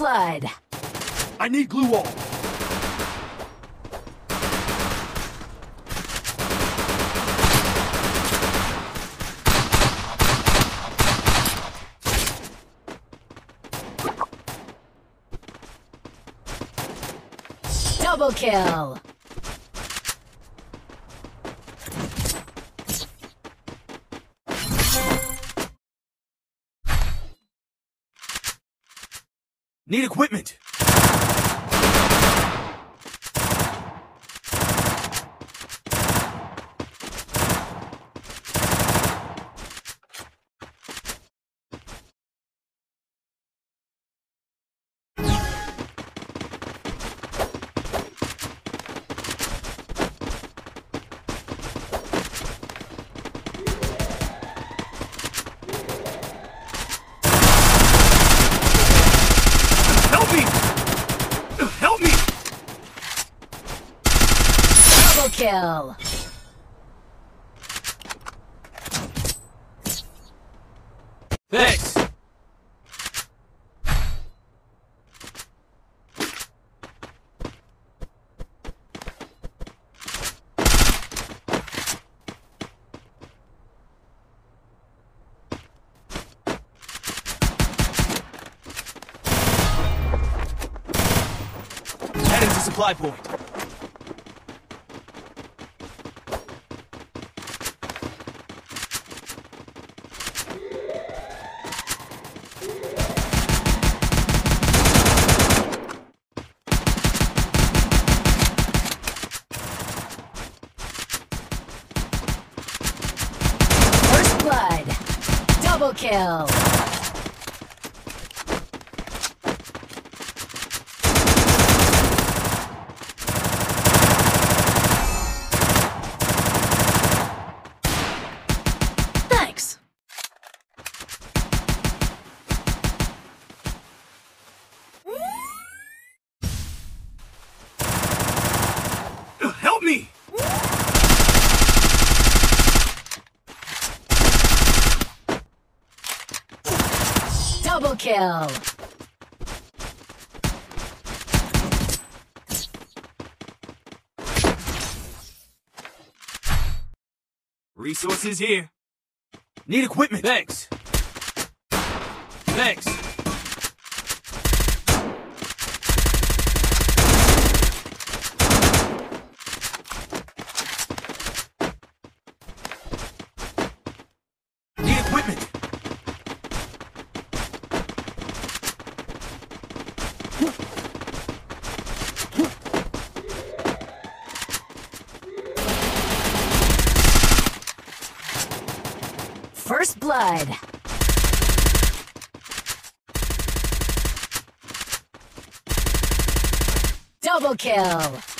blood. I need glue wall. Double kill. Need equipment. Help me! Help me! Double kill. Thanks. Heading to supply point. First blood. Double kill. Thanks. Help me! Double kill. Resources here. Need equipment. Thanks. Thanks. Need equipment. First blood. Double kill.